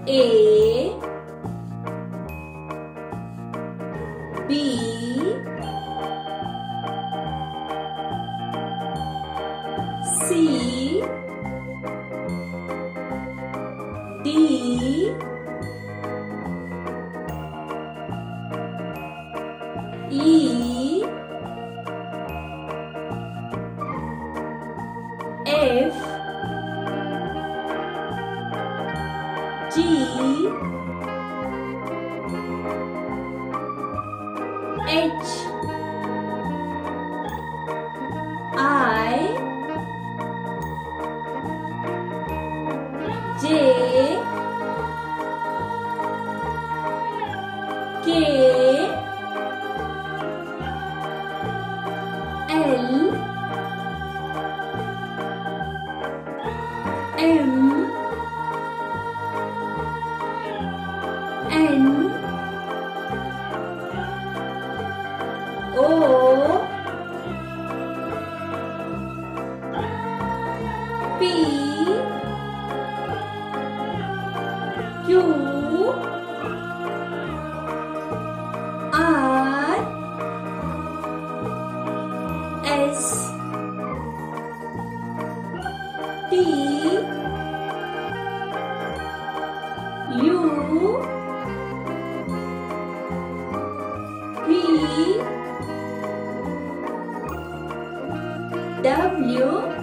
A B C D E F G H I J K L M N O P Q R S T U V W